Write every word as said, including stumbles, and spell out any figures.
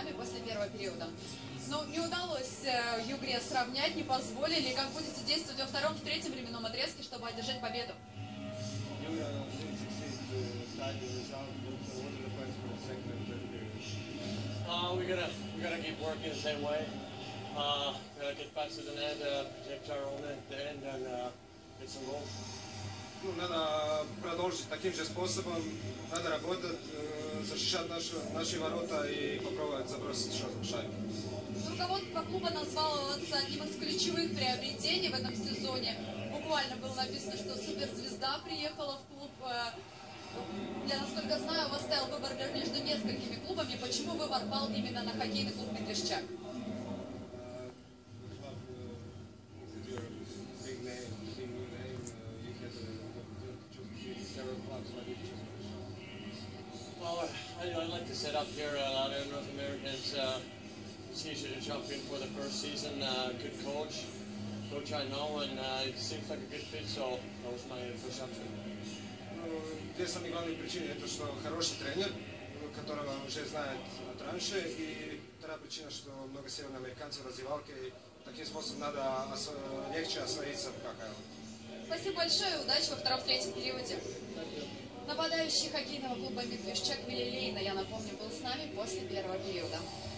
игроками после первого периода. Но не удалось э, Югре сравнять, не позволили. Как будете действовать во втором, в третьем временном отрезке, чтобы одержать победу? Uh, we gotta we gotta keep working the same way. Uh, gotta get faster than that, uh, protect our own at the end, and uh, get some goals. Ну, надо продолжить таким же способом, надо работать, э, защищать наши, наши ворота и попробовать забросить шайбу. Руководство клуба назвало вас одним из ключевых приобретений в этом сезоне. Буквально было написано, что суперзвезда приехала в клуб. Я, насколько знаю, у вас стоял выбор между несколькими клубами. Почему выбор пал именно на хоккейный клуб «Медвежчак»? Well, I, I'd like to set up here a lot of North Americans. Uh, he's a champion for the first season. Uh, good coach, coach I know, and uh, it seems like a good fit. So that was my first option. Две самые главные причины это что хороший тренер, которого уже знает от раньше, и вторая причина, что много североамериканцев в раздевалке, и таким способом надо осво... легче освоиться в КХЛ. Спасибо большое и удачи во втором-третьем периоде. Нападающий хоккейного клуба «Медвежчак» Вилли Лейна, я напомню, был с нами после первого периода.